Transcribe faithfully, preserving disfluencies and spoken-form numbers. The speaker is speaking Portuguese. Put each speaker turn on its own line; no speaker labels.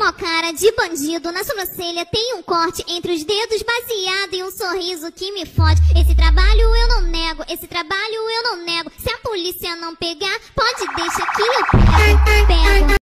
mó cara de bandido. Na sobrancelha tem um corte entre os dedos baseado em um sorriso que me fode. Esse trabalho eu não nego, esse trabalho eu não nego. Se a polícia não pegar, pode deixar que eu pego, pego.